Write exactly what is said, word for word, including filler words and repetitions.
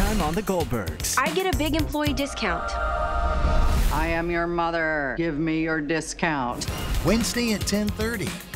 time on the Goldbergs. I get a big employee discount. I am your mother. Give me your discount. Wednesday at ten thirty.